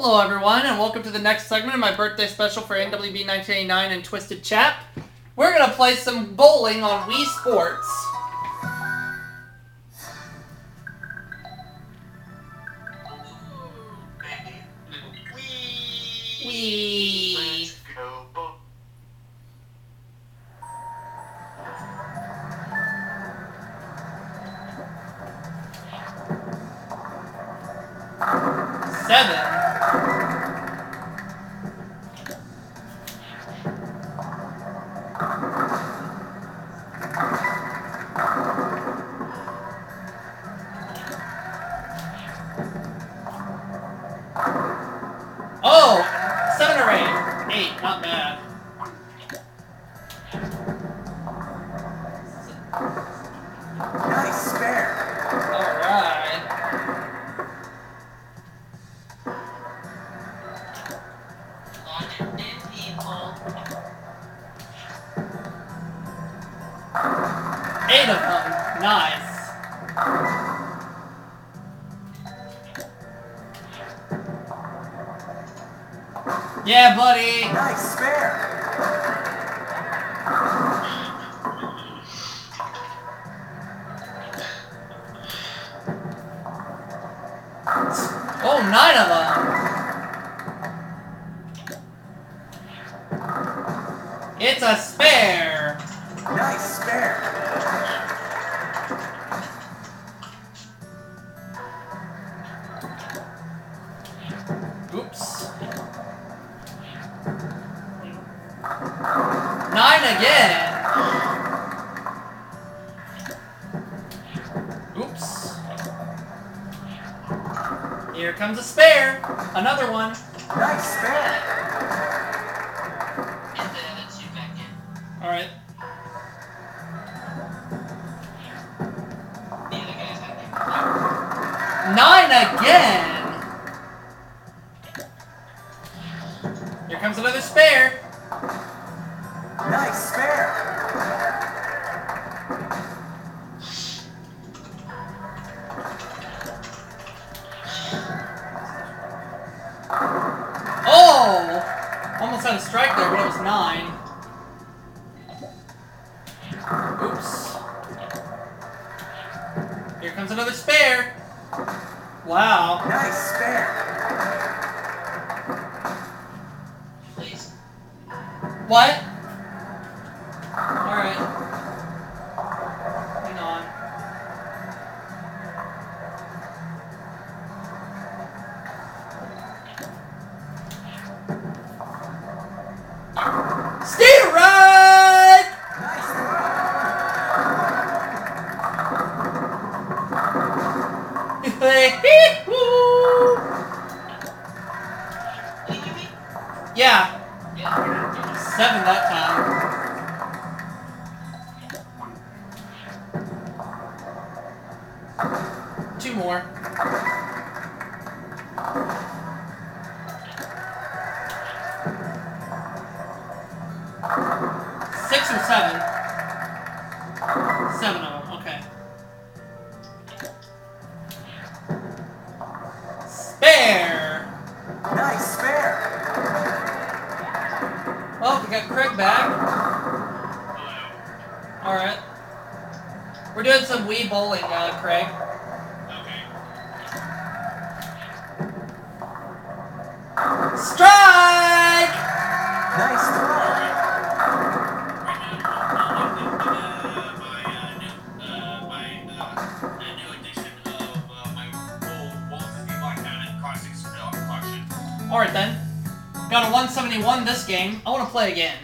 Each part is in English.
Hello everyone, and welcome to the next segment of my birthday special for NWB1989 and TwyztedCh4p. We're going to play some bowling on Wii Sports. Wii. Seven. Oh! 7 or 8. 8, not bad. Nice spare. Alright. Eight of them. Nice. Yeah, buddy. Nice spare. Oh, 9 of them. It's a spare. Nice spare. Oops. 9 again. Oops. Here comes a spare. Another one. Nice spare. Alright. Nine again. Here comes another spare. Nice spare. Oh! Almost had a strike there, but it was 9. Oops. Here comes another spare. Wow. Nice spare. What? Alright. Hang on. Stay right! Nice Yeah. 7 that time. Two more. Six or 7? 7 of them, okay. Spare! Nice spare. Well, we got Craig back. Alright. We're doing some Wii bowling, Craig. Strike! Nice throw. Alright then. Got a 171 this game. I want to play again.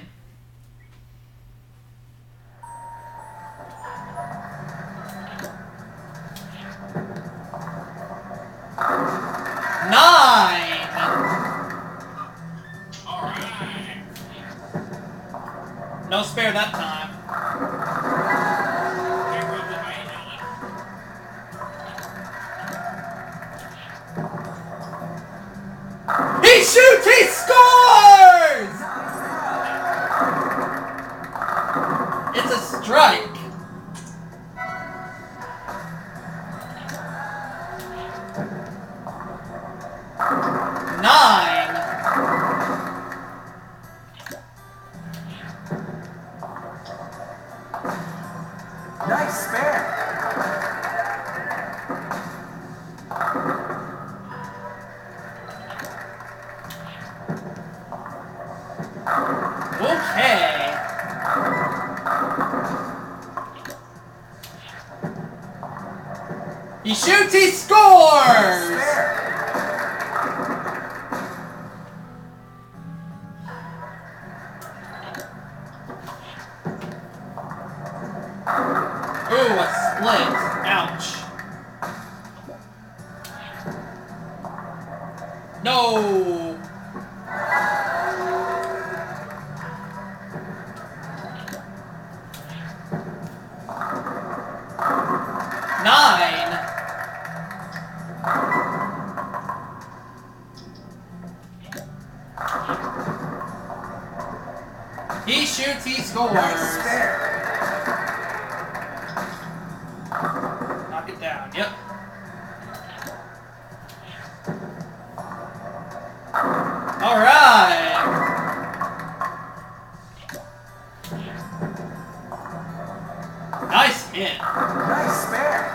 Nine! Alright. No spare that time. He shoots! He scores! It's a strike. 9. Nice spare. Okay. He shoots, he scores! Spare. Ooh, a split. Ouch. No! Nine. He shoots, he scores. Nice spare. Knock it down. Yep. All right. Nice hit. Nice spare.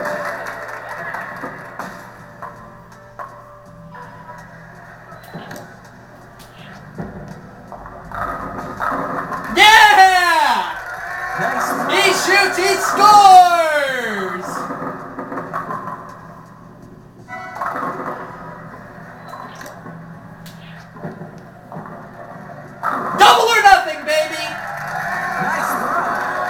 Yeah! Nice throw. He shoots, he scores! Double or nothing, baby! Nice throw.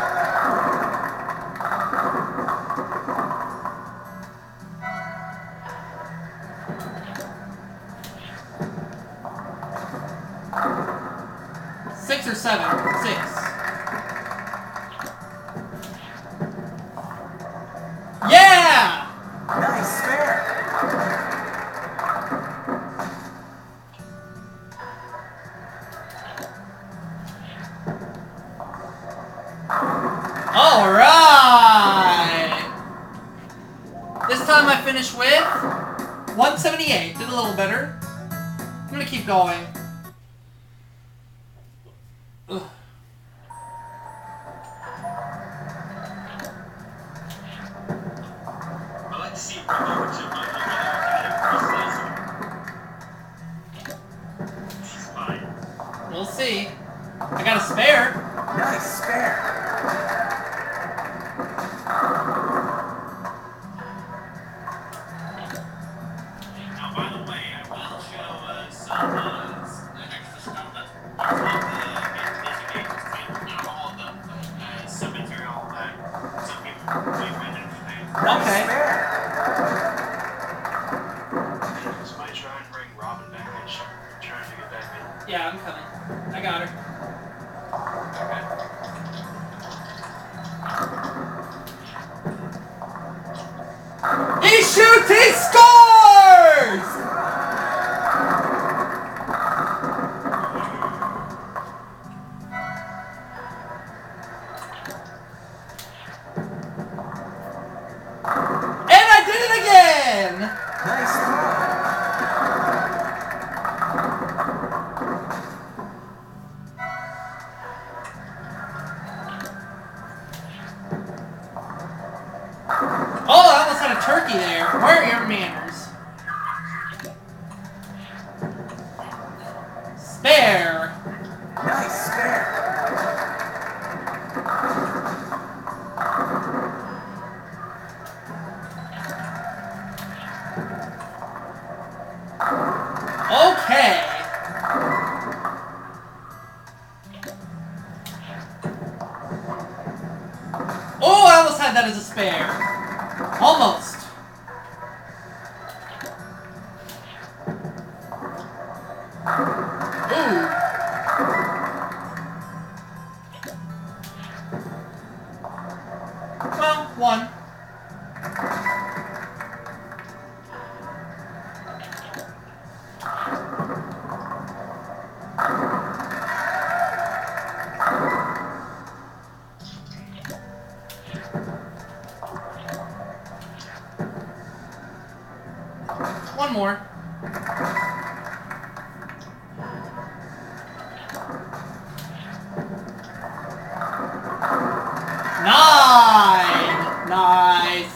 Six or seven? 6. Yeah! Nice spare. All right. This time I finished with 178. Did a little better. I'm gonna keep going. Ugh. I'd like to see it bring over to my He's fine. We'll see. I got a spare. Nice spare. Now, by the way, I will show some extra stuff that's part of the game between all the sub-material that some people might find interesting. Nice Okay. spare. This might try and bring Robin back. I'm trying to get back in. Yeah, I'm coming. I got her. He shoots, he scores! And I did it again! Nice throw. Oh, I almost had a turkey there. Where are your manners? Spare. Nice spare. Okay. Oh, I almost had that as a spare. Almost. Ooh. Well, one. One more. Nice.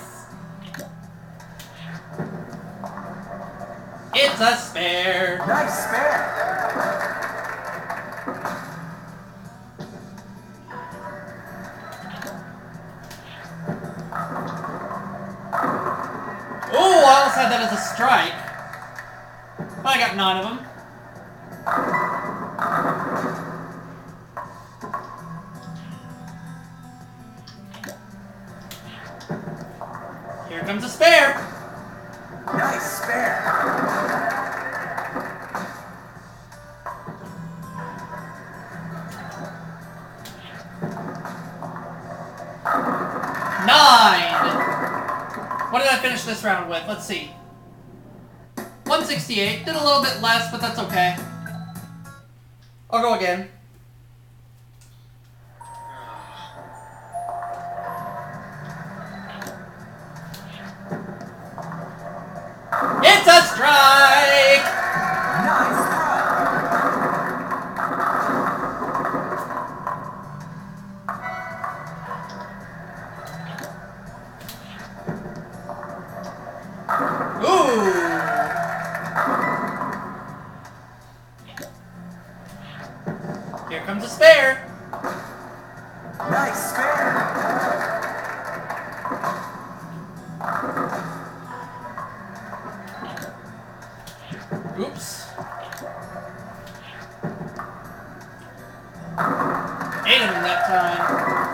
It's a spare. Nice spare. Oh, I almost had that as a strike. But I got 9 of them. Here comes a spare. Nice spare. What did I finish this round with? Let's see. 168. Did a little bit less, but that's okay. I'll go again. It's a strike! Nice throw. Ooh! Here comes a spare. Nice spare. Oops. 8 of them that time.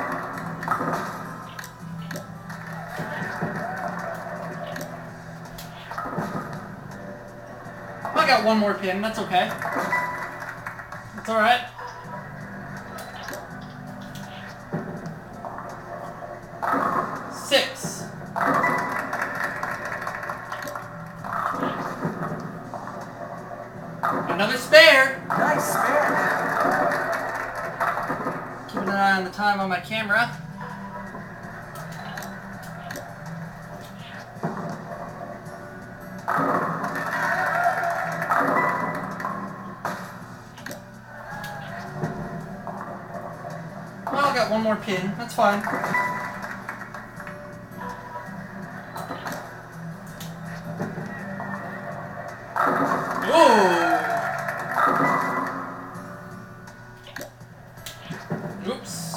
I got one more pin, that's okay. That's alright. Six. Another spare. Nice spare. Keeping an eye on the time on my camera. Well, I got one more pin. That's fine. Ooh. Oops.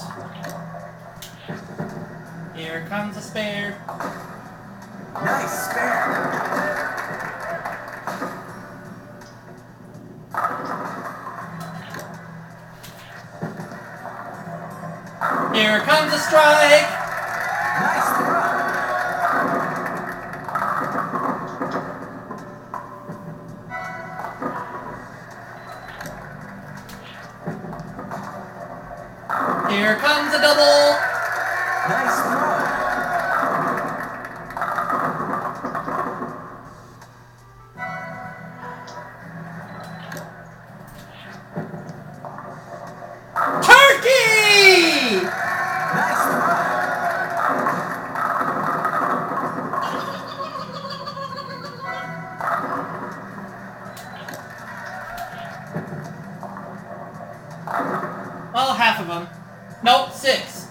Here comes a spare. Nice spare. Here comes a strike. Nice throw. Here comes a double. Nice throw. Turkey! Nice throw. Well, half of them. Nope, 6.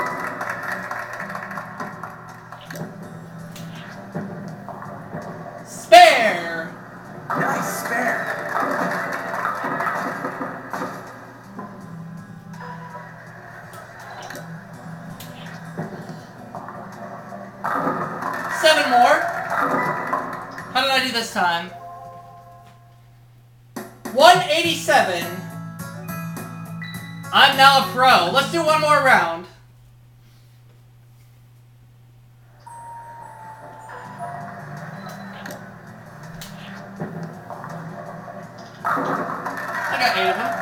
Spare! Nice spare. Seven more. How did I do this time? 187. I'm now a pro. Let's do one more round. I got 8 of them.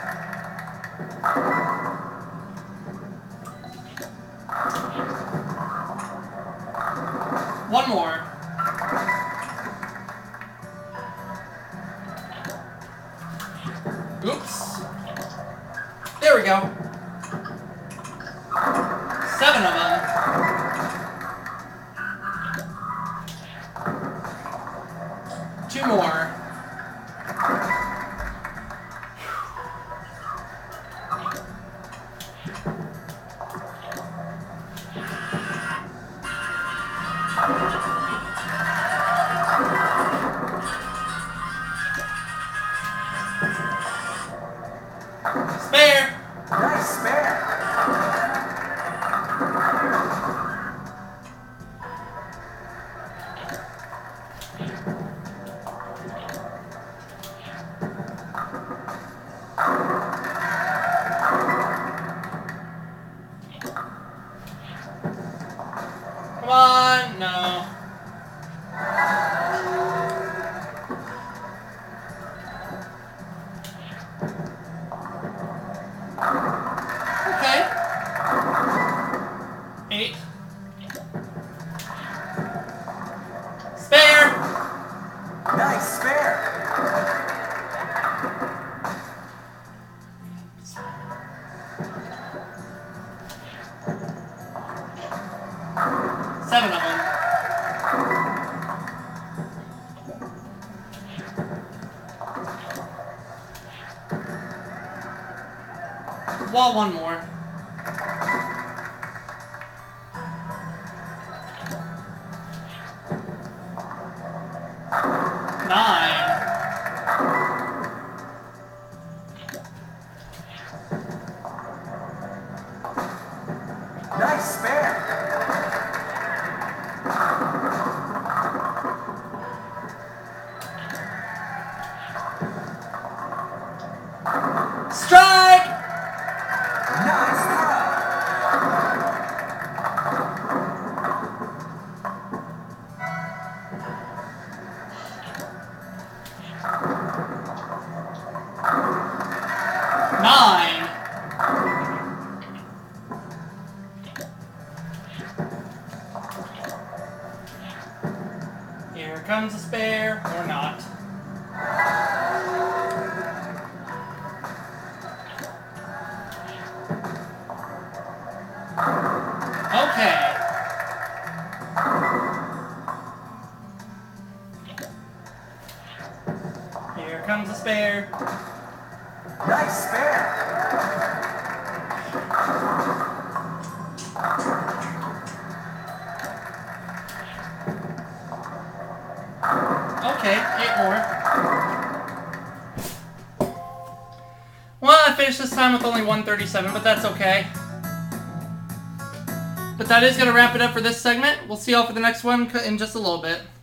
One more. Oops. There we go. 7 of them. Two more. Come on, no. Okay. 8. Spare. Nice spare. 7 of them. Well, one more. 9. Nice spare. Strike! Nice throw. 9. Here comes a spare, or not. Okay. Here comes a spare. Nice spare. Okay, 8 more. Well, I finished this time with only 137, but that's okay. But that is going to wrap it up for this segment. We'll see y'all for the next one in just a little bit.